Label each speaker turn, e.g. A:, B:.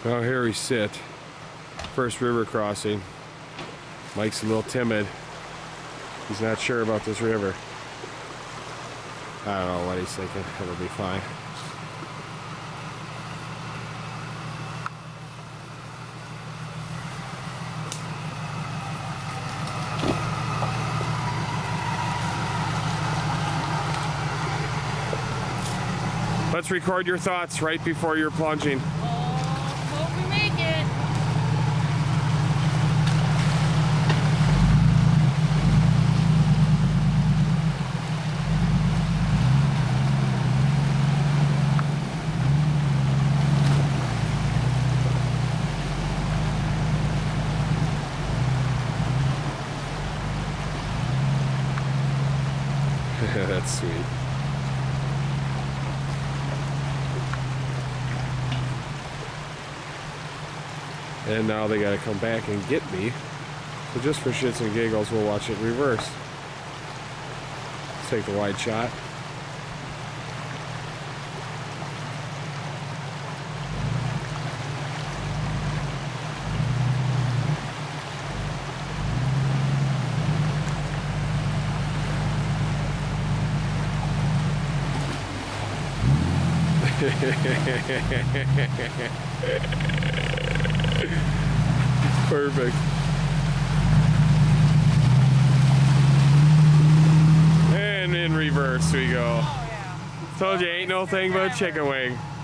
A: Well, here we sit. First river crossing. Mike's a little timid. He's not sure about this river. I don't know what he's thinking. It'll be fine. Let's record your thoughts right before you're plunging.
B: Hope we make it.
A: That's sweet. And now they gotta come back and get me. So just for shits and giggles, we'll watch it reverse. Let's take the wide shot. Perfect. And in reverse we go.
B: Oh, yeah.
A: Told you ain't no thing but a chicken wing.